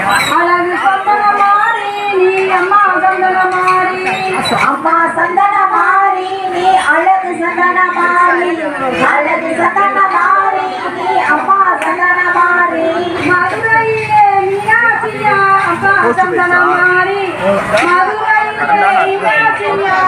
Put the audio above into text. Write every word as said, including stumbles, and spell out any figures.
அழகு சந்தன மாறி நீ அம்மா சந்தன மாறி அம்மா சந்தன மாறி நீ அழகு சந்தன மாறி அழகு சந்தன மாறி நீ அம்மா சந்தன மாறி மதுரையிலே மீனாட்சியா அம்மா சந்தன மாறி மதுரையிலே மீனாட்சியா